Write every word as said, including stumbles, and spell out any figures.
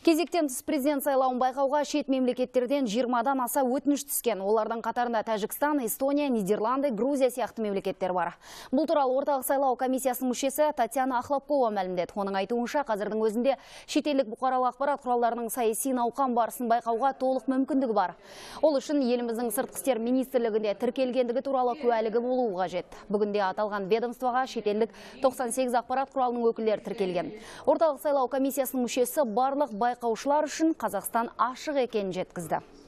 Кезектен тыс президент сайлауын байқауға шет мемлекеттерден жиырмадан аса өтініш түскен. Олардың қатарында Тәжікстан, Эстония, Нидерланды, Грузия сияқты мемлекеттер бар. Бұл туралы орталық сайлау комиссиясының мүшесі Татьяна Ахлапкова мәлімдеді. Оның айтуынша, қазірдің өзінде шетелдік бұқаралық ақпарат құралдарының саяси науқан барысын байқауға толық мүмкіндігі бар. Ол үшін еліміздің сыртқы істер министрлігінде тіркелгендігі туралы куәлігі болуы қажет. Бүгінде аталған ведомствоға шетелдік тоқсан сегіз ақпарат құралының өкілдері тіркелген. Орталық сайлау комиссиясының мүшесі барлық байқаушылар үшін Қазақстан ашық екенін жеткізді.